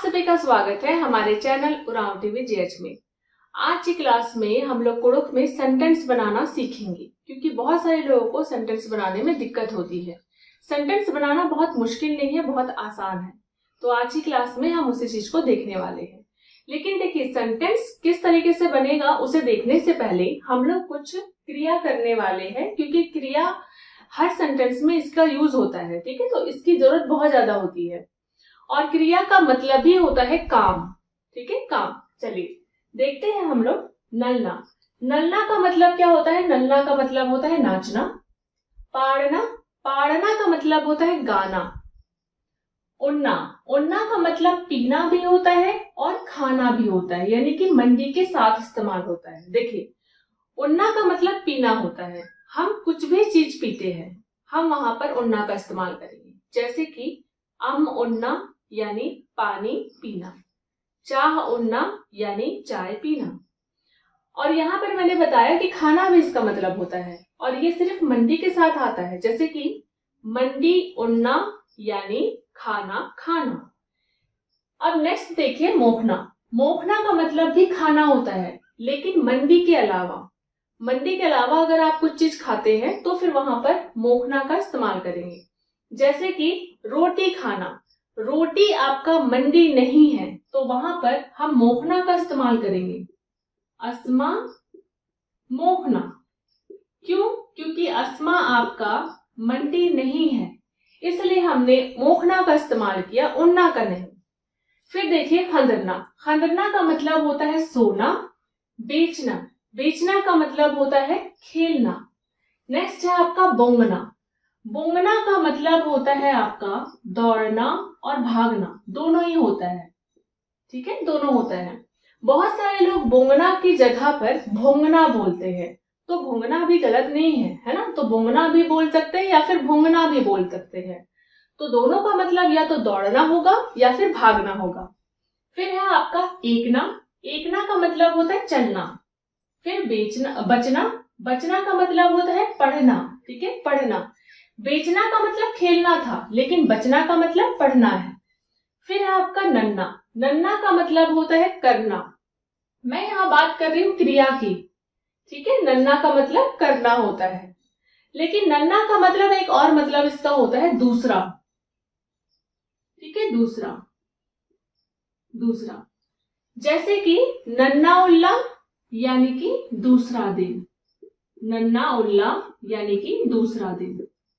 सभी का स्वागत है हमारे चैनल उरांव टीवी जीएच में। आज की क्लास में हम लोग कुड़ुख में सेंटेंस बनाना सीखेंगे, क्योंकि बहुत सारे लोगों को सेंटेंस बनाने में दिक्कत होती है। सेंटेंस बनाना बहुत मुश्किल नहीं है, बहुत आसान है। तो आज की क्लास में हम उसी चीज को देखने वाले हैं। लेकिन देखिए, सेंटेंस किस तरीके से बनेगा उसे देखने से पहले हम लोग कुछ क्रिया करने वाले हैं, क्योंकि क्रिया हर सेंटेंस में इसका यूज होता है। ठीक है, तो इसकी जरूरत बहुत ज्यादा होती है और क्रिया का मतलब ही होता है काम। ठीक है, काम। चलिए देखते हैं हम लोग। नलना, नलना का मतलब क्या होता है? नलना का मतलब होता है नाचना। पाड़ना, पाड़ना का मतलब होता है गाना। उन्ना, उन्ना का मतलब पीना भी होता है और खाना भी होता है, यानी कि मंडी के साथ इस्तेमाल होता है। देखिए, उन्ना का मतलब पीना होता है। हम कुछ भी चीज पीते हैं, हम वहां पर उन्ना का इस्तेमाल करेंगे। जैसे कि अम उन्ना यानी पानी पीना, चाह उन्ना यानी चाय पीना। और यहाँ पर मैंने बताया कि खाना भी इसका मतलब होता है, और ये सिर्फ मंडी के साथ आता है। जैसे कि मंडी उन्ना यानी खाना खाना। अब नेक्स्ट देखिए, मोखना। मोखना का मतलब भी खाना होता है, लेकिन मंडी के अलावा। मंडी के अलावा अगर आप कुछ चीज खाते हैं तो फिर वहां पर मोखना का इस्तेमाल करेंगे। जैसे कि रोटी खाना, रोटी आपका मंडी नहीं है तो वहां पर हम मोखना का इस्तेमाल करेंगे। अस्मा मोखना। क्यों? क्योंकि अस्मा आपका मंडी नहीं है, इसलिए हमने मोखना का इस्तेमाल किया, उन्ना का नहीं। फिर देखिए खंदरना। खंदरना का मतलब होता है सोना। बेचना, बेचना का मतलब होता है खेलना। नेक्स्ट है आपका बोंगना। बोंगना का मतलब होता है आपका दौड़ना और भागना, दोनों ही होता है। ठीक है, दोनों होता है। बहुत सारे लोग बोंगना की जगह पर भोंगना बोलते हैं, तो भोंगना भी गलत नहीं है, है ना? तो बोंगना भी बोल सकते हैं या फिर भोंगना भी बोल सकते हैं। तो दोनों का मतलब या तो दौड़ना होगा या फिर भागना होगा। फिर है आपका एकना। एकना का मतलब होता है चलना। फिर बेचना, बचना। बचना का मतलब होता है पढ़ना। ठीक है, पढ़ना। बेचना का मतलब खेलना था, लेकिन बचना का मतलब पढ़ना है। फिर है आपका नन्ना। नन्ना का मतलब होता है करना। मैं यहाँ बात कर रही हूँ क्रिया की। ठीक है, नन्ना का मतलब करना होता है, लेकिन नन्ना का मतलब एक और मतलब इसका होता है दूसरा। ठीक है, दूसरा, दूसरा। जैसे कि नन्ना उल्ला यानी कि दूसरा दिन। नन्ना उल्ला यानी कि दूसरा दिन।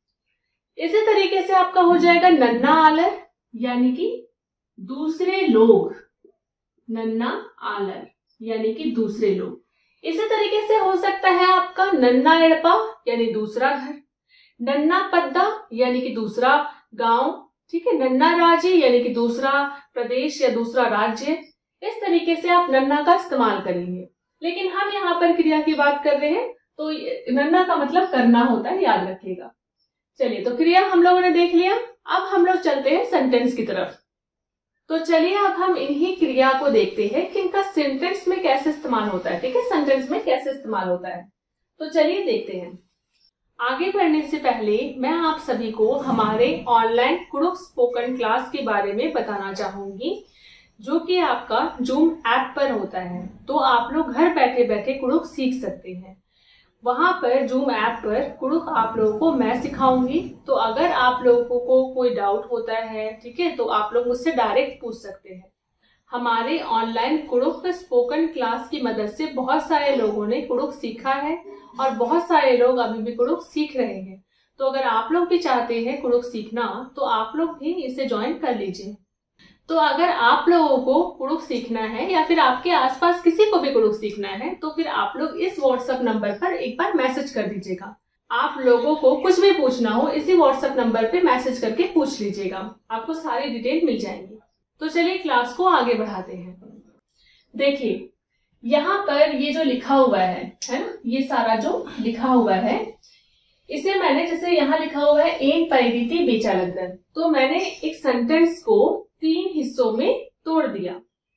इसी तरीके से आपका हो जाएगा नन्ना आलर यानी कि दूसरे लोग। नन्ना आलर यानी कि दूसरे लोग। इसी तरीके से हो सकता है आपका नन्ना एड़पा यानी दूसरा घर। नन्ना पद्दा यानी कि दूसरा गांव। ठीक है, नन्ना राज्य यानी कि दूसरा प्रदेश या दूसरा राज्य। इस तरीके से आप नन्ना का इस्तेमाल करेंगे, लेकिन हम यहाँ पर क्रिया की बात कर रहे हैं, तो नन्ना का मतलब करना होता है, याद रखिएगा। चलिए, तो क्रिया हम लोगों ने देख लिया। अब हम लोग चलते हैं सेंटेंस की तरफ। तो चलिए अब हम इन्हीं क्रिया को देखते हैं कि इनका सेंटेंस में कैसे इस्तेमाल होता है। ठीक है, सेंटेंस में कैसे इस्तेमाल होता है, तो चलिए देखते हैं। आगे बढ़ने से पहले मैं आप सभी को हमारे ऑनलाइन कुड़ुख स्पोकन क्लास के बारे में बताना चाहूंगी, जो कि आपका जूम ऐप पर होता है। तो आप लोग घर बैठे बैठे कुड़ुख सीख सकते हैं। वहां पर जूम ऐप पर कुड़ुख आप लोगों को मैं सिखाऊंगी। तो अगर आप लोगों को कोई डाउट होता है, ठीक है, तो आप लोग मुझसे डायरेक्ट पूछ सकते हैं। हमारे ऑनलाइन कुड़ुख स्पोकन क्लास की मदद से बहुत सारे लोगों ने कुड़ुख सीखा है और बहुत सारे लोग अभी भी कुड़ुख सीख रहे हैं। तो अगर आप लोग भी चाहते हैं कुड़ुख सीखना, तो आप लोग भी इसे ज्वाइन कर लीजिए। तो अगर आप लोगों को कुड़ुख सीखना है या फिर आपके आसपास किसी को भी कुड़ुख सीखना है, तो फिर आप लोग इस व्हाट्सएप नंबर पर एक बार मैसेज कर दीजिएगा। आप लोगों को कुछ भी पूछना हो, इसी व्हाट्सएप नंबर पे मैसेज करके पूछ लीजिएगा, आपको सारी डिटेल मिल जाएंगी। तो चलिए क्लास को आगे बढ़ाते हैं। देखिए, यहाँ पर ये जो लिखा हुआ है ना, ये सारा जो लिखा हुआ है, इसे मैंने, जैसे यहाँ लिखा हुआ है एन परिरीति बेचा लगदन, तो मैंने एक सेंटेंस को 3 हिस्सों में तोड़ दिया।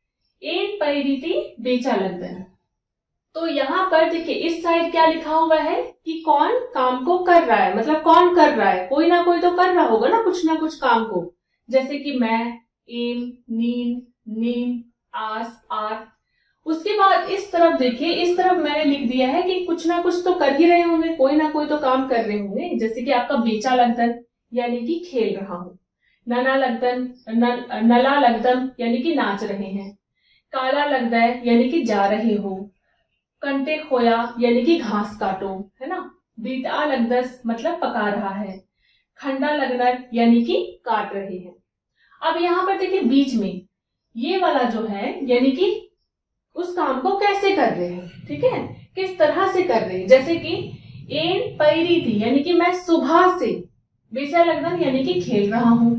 एन परिरीति बेचा लगदन। तो यहाँ पर देखिए, इस साइड क्या लिखा हुआ है कि कौन काम को कर रहा है, मतलब कौन कर रहा है, कोई ना कोई तो कर रहा होगा ना कुछ काम को। जैसे कि मैं, एम, नीन, नीम, आस, आर। उसके बाद इस तरफ देखिए, इस तरफ मैंने लिख दिया है कि कुछ ना कुछ तो कर ही रहे होंगे, कोई ना कोई तो काम कर रहे होंगे। जैसे कि आपका बेचा लगदन यानी कि खेल रहा हूं, नला लगदन, नला लगदम यानी कि नाच रहे हैं, काला लगदय यानी कि जा रहे हो, कंटे खोया यानी कि घास काटो, है ना। बीता लगदस मतलब पका रहा है, खंडा लगनर यानी कि काट रहे हैं। अब यहाँ पर देखिए बीच में ये वाला जो है यानी कि उस काम को कैसे कर रहे हैं, ठीक है, किस तरह से कर रहे हैं। जैसे कि एन पैरी थी यानी कि मैं सुबह से, बेचा लगदन यानी कि खेल रहा हूं,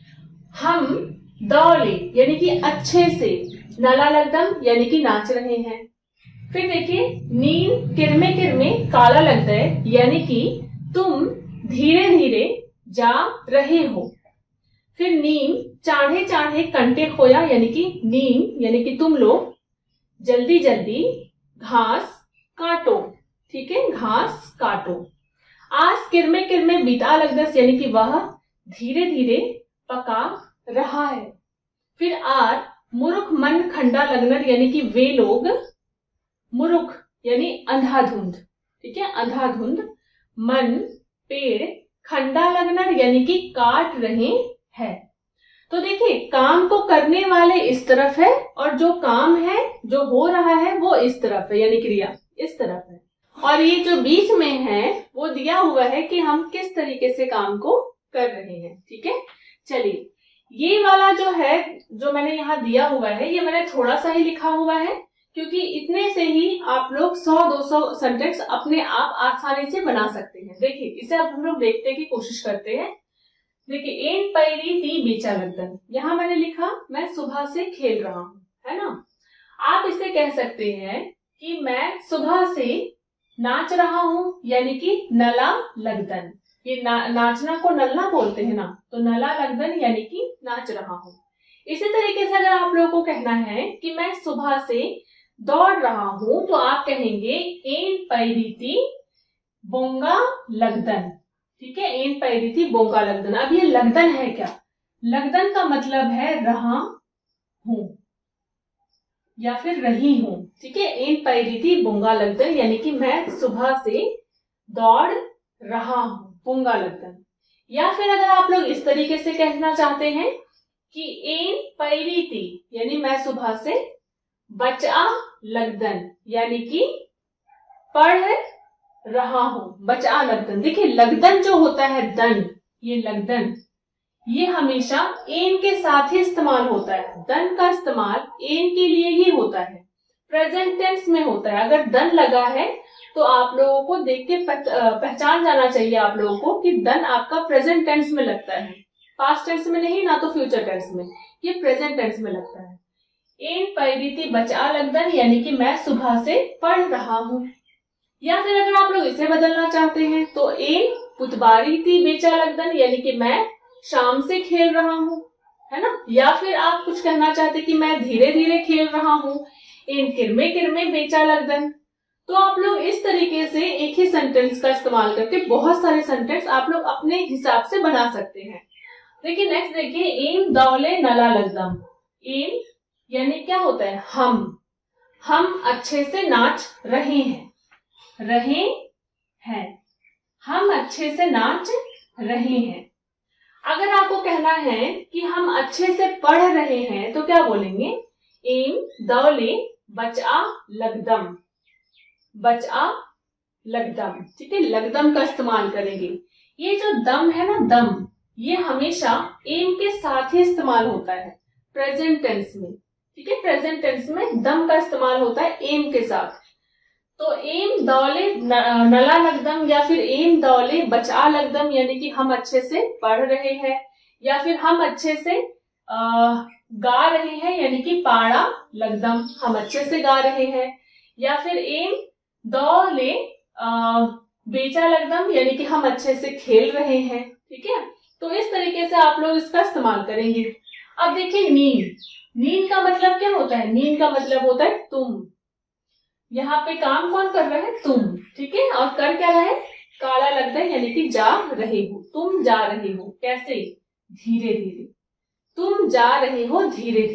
हम दौले यानी कि अच्छे से, नला लगदम यानी कि नाच रहे हैं। फिर देखिए नीम किरमे किरमे काला लगता है यानी कि तुम धीरे धीरे जा रहे हो। फिर नीम चाढ़े चाढ़े कंटे खोया यानी कि नीम यानी कि तुम लोग जल्दी जल्दी घास काटो, ठीक है, घास काटो। आस किरमे किरमे बीता लगदस यानी कि वह धीरे धीरे पका रहा है। फिर आर मुरुख मन खंडा लगनर यानी कि वे लोग, मुरुख यानी अंधाधुंध, ठीक है, अंधाधुंध, मन पेड़, खंडा लगनर यानी कि काट रहे हैं। तो देखिए काम को करने वाले इस तरफ है और जो काम है जो हो रहा है वो इस तरफ है, यानी क्रिया इस तरफ है। और ये जो बीच में है वो दिया हुआ है कि हम किस तरीके से काम को कर रहे हैं, ठीक है। चलिए ये वाला जो है जो मैंने यहाँ दिया हुआ है ये मैंने थोड़ा सा ही लिखा हुआ है, क्योंकि इतने से ही आप लोग 100-200 सेंटेंस अपने आप आसानी से बना सकते हैं। देखिए इसे अब हम लोग देखने की कोशिश करते हैं। देखिए एन पैरी ती बेचा लगदन, यहाँ मैंने लिखा मैं सुबह से खेल रहा हूँ, है ना। आप इसे कह सकते हैं कि मैं सुबह से नाच रहा हूँ यानी कि नला लगदन। ये नाचना को नलना बोलते हैं ना, तो नला लगदन यानी कि नाच रहा हूँ। इसी तरीके से अगर आप लोगों को कहना है कि मैं सुबह से दौड़ रहा हूं तो आप कहेंगे एन पैरीती बोंगा लगदन, ठीक है, एन पैरीती बोंगा लगदन। अब ये लगदन है क्या, लगदन का मतलब है रहा हूं या फिर रही हूं, ठीक है। एन पैरीती बोंगा लगदन यानी कि मैं सुबह से दौड़ रहा हूं, बोंगा लगदन। या फिर अगर आप लोग इस तरीके से कहना चाहते हैं कि एन पैरीती यानी मैं सुबह से बचा लगदन यानी कि पढ़ रहा हूं, बचा लगदन। देखिए लगदन जो होता है दन, ये लगदन ये हमेशा एन के साथ ही इस्तेमाल होता है। दन का इस्तेमाल एन के लिए ही होता है, प्रेजेंट टेंस में होता है। अगर दन लगा है तो आप लोगों को देख के पहचान जाना चाहिए आप लोगों को कि दन आपका प्रेजेंट टेंस में लगता है, पास्ट टेंस में नहीं, ना तो फ्यूचर टेंस में, ये प्रेजेंट टेंस में लगता है। एन पैरीती बचा लगदन यानी कि मैं सुबह से पढ़ रहा हूं। या फिर अगर आप लोग इसे बदलना चाहते हैं तो एन पुतबारीती बेचा लगदन यानी कि मैं शाम से खेल रहा हूं, है ना। या फिर आप कुछ कहना चाहते कि मैं धीरे धीरे खेल रहा हूं, एन किरमे किरमे बेचा लगदन। तो आप लोग इस तरीके से एक ही सेंटेंस का इस्तेमाल करके बहुत सारे सेंटेंस आप लोग अपने हिसाब से बना सकते हैं। देखिए नेक्स्ट देखिए एन दौले नला लगदम। एन यानी क्या होता है, हम अच्छे से नाच रहे हैं, हम अच्छे से नाच रहे हैं। अगर आपको कहना है कि हम अच्छे से पढ़ रहे हैं तो क्या बोलेंगे, एन दौले बचा लगदम, बचा लगदम, ठीक है, लगदम का इस्तेमाल करेंगे। ये जो दम है ना, दम ये हमेशा एन के साथ ही इस्तेमाल होता है प्रेजेंट टेंस में, ठीक है, प्रेजेंट टेंस में दम का इस्तेमाल होता है एम के साथ। तो एम दौले नला लगदम या फिर एम दौले बचा लगदम यानी कि हम अच्छे से पढ़ रहे हैं, या फिर हम अच्छे से गा रहे हैं यानी कि पाड़ा लगदम, हम अच्छे से गा रहे हैं। या फिर एम दौले बेचा लगदम यानी कि हम अच्छे से खेल रहे हैं, ठीक है। तो इस तरीके से आप लोग इसका इस्तेमाल करेंगे। अब देखिए नींद का मतलब क्या होता है, नींद का मतलब होता है तुम। यहाँ पे काम कौन कर रहा है, तुम, ठीक है, और कर क्या रहा है, काला लगता है यानी कि जा रहे हो, तुम जा रहे हो, कैसे, धीरे धीरे, तुम जा रहे हो धीरे धीरे,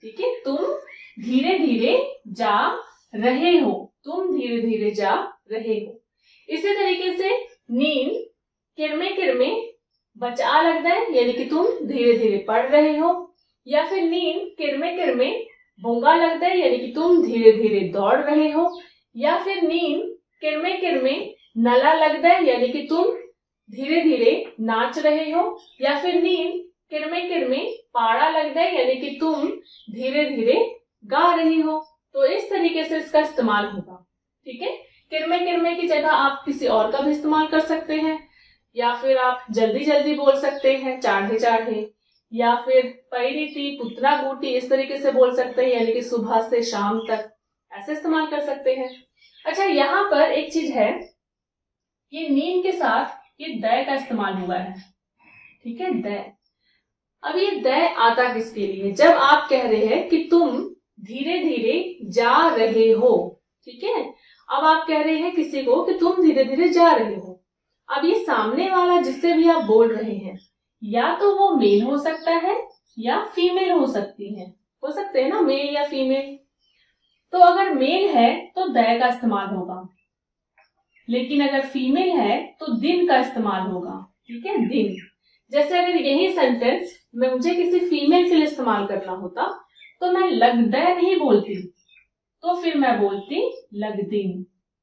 ठीक है, तुम धीरे धीरे जा रहे हो, तुम धीरे धीरे जा रहे हो। इसी तरीके से नींद किरमे किरमे बचा लगता है, यानी कि तुम धीरे धीरे पढ़ रहे हो। या फिर नींद किरमे किरमे भूंगा लगता है, यानी कि तुम धीरे धीरे दौड़ रहे हो। या फिर नींद किरमे किरमे नला लगता है, यानी कि तुम धीरे धीरे नाच रहे हो। या फिर नींद किरमे किरमे पाड़ा लगता है, यानी कि तुम धीरे धीरे गा रही हो। तो इस तरीके से इसका इस्तेमाल होगा। ठीक है, किरमे किरमे की जगह आप किसी और का भी इस्तेमाल कर सकते हैं, या फिर आप जल्दी जल्दी बोल सकते हैं, चाढ़े चाढ़े, या फिर पैरीती पुत्रा गुटी, इस तरीके से बोल सकते हैं, यानी कि सुबह से शाम तक ऐसे इस्तेमाल कर सकते हैं। अच्छा, यहाँ पर एक चीज है, ये नींद के साथ ये दय का इस्तेमाल हुआ है। ठीक है, दय। अब ये दय आता किसके लिए? जब आप कह रहे हैं कि तुम धीरे धीरे जा रहे हो। ठीक है, अब आप कह रहे हैं किसी को कि तुम धीरे धीरे जा रहे हो। अब ये सामने वाला जिससे भी आप बोल रहे हैं, या तो वो मेल हो सकता है या फीमेल हो सकती है, हो सकते हैं ना, मेल या फीमेल। तो अगर मेल है तो दय का इस्तेमाल होगा, लेकिन अगर फीमेल है तो दिन का इस्तेमाल होगा। ठीक है, दिन। जैसे अगर यही सेंटेंस मुझे किसी फीमेल के लिए इस्तेमाल करना होता तो मैं लगदय नहीं बोलती, तो फिर मैं बोलती लगदीन।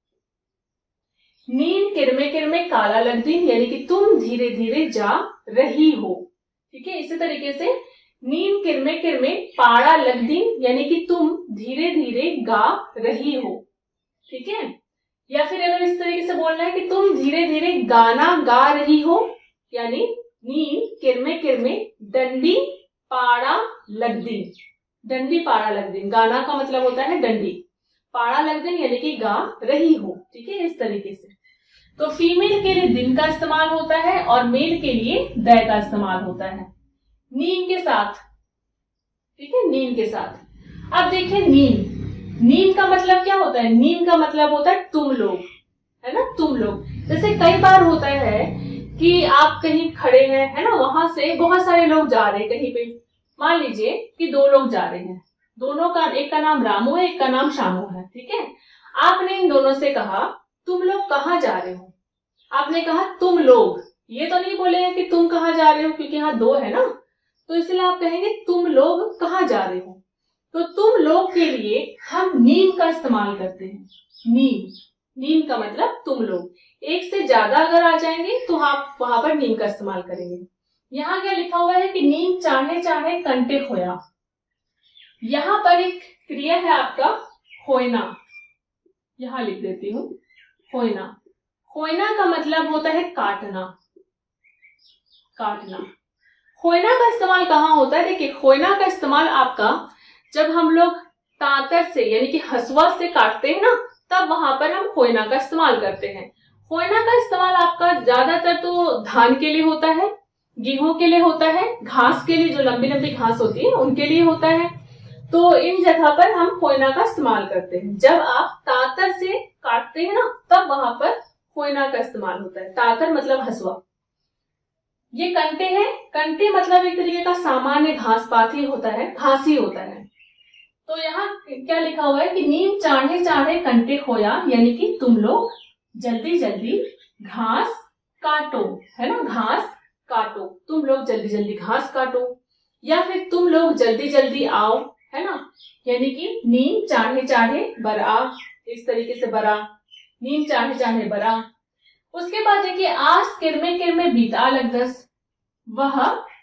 नींद किरमे किरमे काला लगदीन, यानी कि तुम धीरे धीरे जा रही हो। ठीक है, इसी तरीके से नींद किरमे किरमे पाड़ा लगदीन, यानी कि तुम धीरे धीरे गा रही हो। ठीक है, या फिर अगर इस तरीके से बोलना है कि तुम धीरे धीरे गाना गा रही हो, यानी नींद किरमे किरमे डंडी पाड़ा लगदीन। डंडी पाड़ा लगदीन, गाना का मतलब होता है डंडी, पाड़ा लगदीन यानी कि गा रही हो। ठीक है, इस तरीके से। तो फीमेल के लिए दिन का इस्तेमाल होता है और मेल के लिए दय का इस्तेमाल होता है नींद के साथ। ठीक है, नींद के साथ। अब देखिए, नींद, नींद का मतलब क्या होता है? नींद का मतलब होता है तुम लोग, है ना, तुम लोग। जैसे कई बार होता है कि आप कहीं खड़े हैं, है ना, वहां से बहुत सारे लोग जा रहे हैं कहीं पे। मान लीजिए कि दो लोग जा रहे हैं, दोनों का, एक का नाम रामू है, एक का नाम शामू है। ठीक है, आपने इन दोनों से कहा तुम लोग कहाँ जा रहे हो। आपने कहा तुम लोग, ये तो नहीं बोले कि तुम कहाँ जा रहे हो, क्योंकि यहाँ दो है ना, तो इसलिए आप कहेंगे तुम लोग कहाँ जा रहे हो। तो तुम लोग के लिए हम नीम का इस्तेमाल करते हैं। नीम, नीम का मतलब तुम लोग। एक से ज्यादा अगर आ जाएंगे तो आप वहां पर नीम का इस्तेमाल करेंगे। यहाँ क्या लिखा हुआ है कि नीम चाहे चाहे कंटे खोया। यहाँ पर एक क्रिया है आपका खोयना, यहां लिख देती हूं, खोयना। खोयना का मतलब होता है काटना, काटना। खोयना का इस्तेमाल कहाँ होता है? देखिए, खोयना का इस्तेमाल आपका जब हम लोग तांतर से यानी कि हसुआ से काटते हैं ना, तब वहां पर हम खोयना का इस्तेमाल करते हैं। खोयना का इस्तेमाल आपका ज्यादातर तो धान के लिए होता है, गेहूं के लिए होता है, घास के लिए, जो लंबी लंबी घास होती है उनके लिए होता है। तो इन जगह पर हम खोयना का इस्तेमाल करते हैं। जब आप तांतर से काटते हैं ना, तब वहां पर खोयना का इस्तेमाल होता है। तांतर मतलब हसुआ। ये कंटे हैं, कंटे मतलब एक तरीके का सामान्य घास पात ही होता है, घास ही होता है। तो यहाँ क्या लिखा हुआ है कि नीम चाढ़े चाढ़े कंटे खोया, यानी कि तुम लोग जल्दी जल्दी घास काटो, है ना, घास काटो, तुम लोग जल्दी जल्दी घास काटो। या फिर तुम लोग जल्दी जल्दी आओ, है ना, यानी कि नीम चाढ़े चाढ़े बरा, इस तरीके से बरा, नीम चाढ़े चाढ़े बरा। उसके बाद देखिए, आस किरमे किरमे बीता लगदस। वह,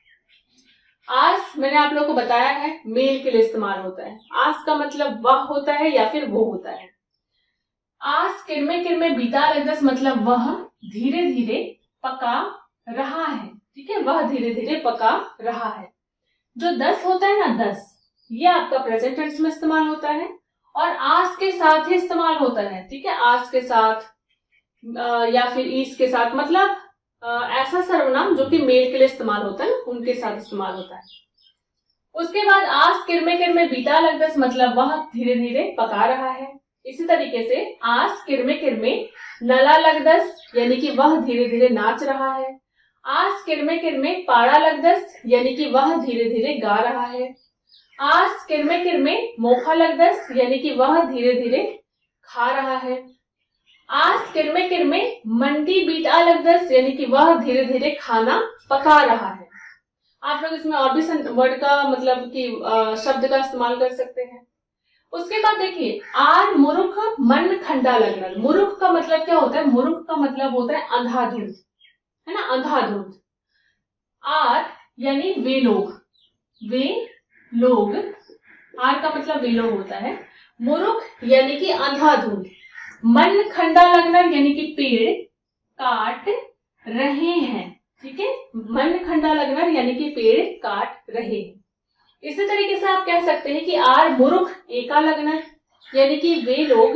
आस मैंने आप लोगों को बताया है मेल के लिए इस्तेमाल होता है। आस का मतलब वह होता है या फिर वो होता है। आस किरमे किरमे बीता लगदस मतलब वह धीरे धीरे पका रहा है। ठीक है, वह धीरे धीरे पका रहा है। जो 10 होता है ना, 10, ये आपका प्रेजेंट टेंस में इस्तेमाल होता है और आस के साथ ही इस्तेमाल होता है। ठीक है, आस के साथ या फिर ईस के साथ, मतलब ऐसा सर्वनाम जो कि मेल के लिए इस्तेमाल होता है, उनके साथ इस्तेमाल होता है। उसके बाद आस किरमे किरमे बीता लगदस मतलब वह धीरे धीरे पका रहा है। इसी तरीके से आस किरमे किरमे नला लगदस यानी कि वह धीरे धीरे नाच रहा है। आस किरमे किरमे पाड़ा लगदस यानी कि वह धीरे धीरे गा रहा है। आज किरमे किरमे मोखा लगदस यानी कि वह धीरे धीरे खा रहा है। आज किरमे किरमे मंडी बीटा लगदस यानी कि वह धीरे धीरे खाना पका रहा है। आप लोग इसमें और भी वर्ड का मतलब कि शब्द का इस्तेमाल कर सकते हैं। उसके बाद देखिए, आर मुरुख मन खंडा लगनल। मुरुख का मतलब क्या होता है? मुरुख का मतलब होता है अंधाधुंध, है ना, अंधाधुंध। आर यानी वे लोग, वे लोग, आर का मतलब वे लोग होता है। मुरुख यानी कि अंधाधुंध। मन खंडा लगनल यानी कि पेड़ काट रहे हैं, ठीक है। मन खंडा लगनल यानी कि पेड़ काट रहे हैं। इसी तरीके से आप कह सकते हैं कि आर मुरुख एका लगनल यानी कि वे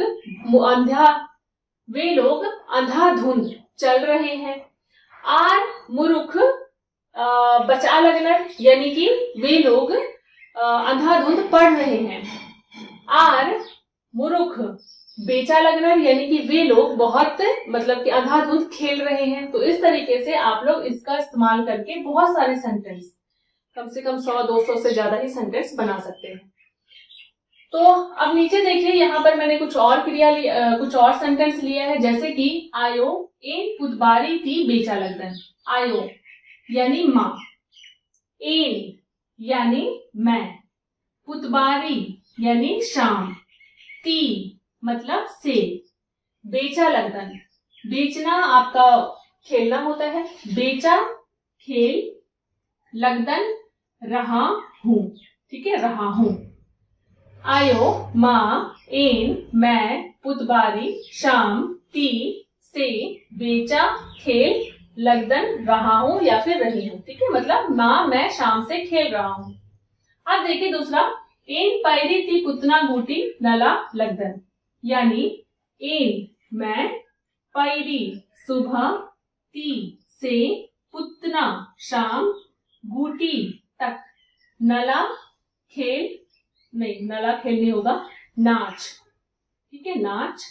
लोग अंधाधुंध चल रहे हैं। आर मुरुख बचा लगनल यानी कि वे लोग अंधाधुंध पढ़ रहे हैं। आर मुरुख बेचा लगनल यानी कि वे लोग बहुत मतलब कि अंधाधुंध खेल रहे हैं। तो इस तरीके से आप लोग इसका इस्तेमाल करके बहुत सारे सेंटेंस, कम से कम 100-200 से ज्यादा ही सेंटेंस बना सकते हैं। तो अब नीचे देखिए, यहाँ पर मैंने कुछ और सेंटेंस लिया है, जैसे कि आयो एन पुतबारी थी बेचा लगदन। आयो यानी माँ, एन यानी मैं, पुतबारी यानी शाम, ती मतलब से, बेचा लगदन, बेचना आपका खेलना होता है, बेचा खेल, लगदन रहा हूं, ठीक है, रहा हूं। आयो माँ, एन मैं, पुतबारी शाम, ती से, बेचा खेल, लगदन रहा हूं या फिर रही हूं, ठीक है, मतलब माँ मैं शाम से खेल रहा हूं। अब देखिए दूसरा, एन पैरी ती पुतना गुटी नला लगदन, यानी एन मैं, पैरी सुबह, ती से, पुतना शाम, गुटी तक, नला खेल नहीं होगा, नाच, ठीक है, नाच,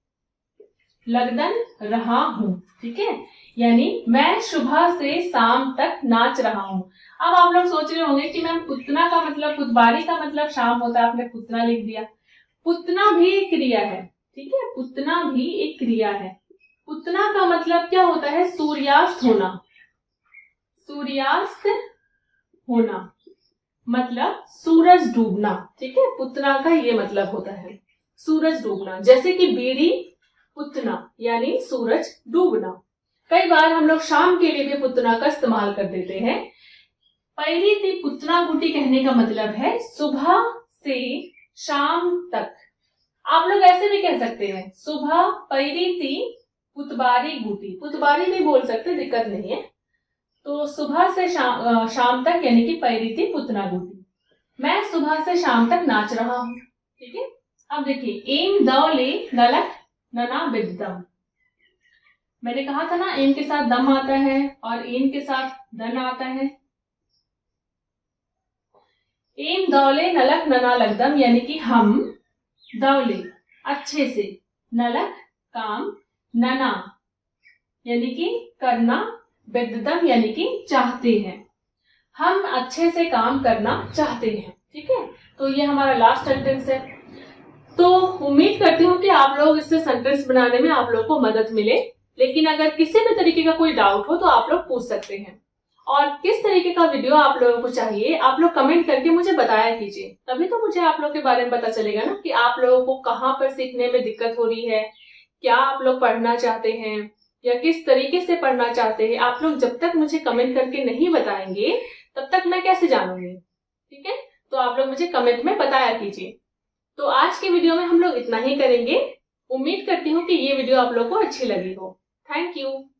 लगदन रहा हूं, ठीक है, यानी मैं सुबह से शाम तक नाच रहा हूं। अब आप लोग सोच रहे होंगे कि मैम पुतना का मतलब, पुतबारी का मतलब शाम होता है, आपने पुतना लिख दिया। पुतना भी एक क्रिया है, ठीक है, पुतना भी एक क्रिया है। पुतना का मतलब क्या होता है? सूर्यास्त होना, सूर्यास्त होना मतलब सूरज डूबना, ठीक है, पुतना का ये मतलब होता है सूरज डूबना। जैसे कि बीड़ी पुतना यानी सूरज डूबना। कई बार हम लोग शाम के लिए भी पुतना का इस्तेमाल कर देते हैं। पैरी ती पुतना गुटी कहने का मतलब है सुबह से शाम तक। आप लोग ऐसे भी कह सकते हैं, सुबह पैरी ती पुतबारी गुटी, पुतबारी भी बोल सकते, दिक्कत नहीं है। तो सुबह से शाम तक यानी कि पैरी ती पुतना गुटी, मैं सुबह से शाम तक नाच रहा हूं, ठीक है। अब देखिए, एम दौले नलक नना बिददम, मैंने कहा था ना एम के साथ दम आता है और एम के साथ दन आता है। एम दौले नलक नना लगदम यानी कि हम, दौले अच्छे से, नलक काम, नना यानी कि करना, बिददम यानी कि चाहते हैं, हम अच्छे से काम करना चाहते हैं, ठीक है। तो ये हमारा लास्ट सेंटेंस है। तो उम्मीद करती हूँ कि आप लोग इससे सेंटेंस बनाने में आप लोग को मदद मिले। लेकिन अगर किसी भी तरीके का कोई डाउट हो तो आप लोग पूछ सकते हैं। और किस तरीके का वीडियो आप लोगों को चाहिए, आप लोग कमेंट करके मुझे बताया कीजिए, तभी तो मुझे आप लोग के बारे में पता चलेगा ना कि आप लोगों को कहाँ पर सीखने में दिक्कत हो रही है, क्या आप लोग पढ़ना चाहते हैं या किस तरीके से पढ़ना चाहते हैं। आप लोग जब तक मुझे कमेंट करके नहीं बताएंगे तब तक मैं कैसे जानूंगी, ठीक है। तो आप लोग मुझे कमेंट में बताया कीजिए। तो आज के वीडियो में हम लोग इतना ही करेंगे। उम्मीद करती हूँ कि ये वीडियो आप लोग को अच्छी लगी हो। Thank you.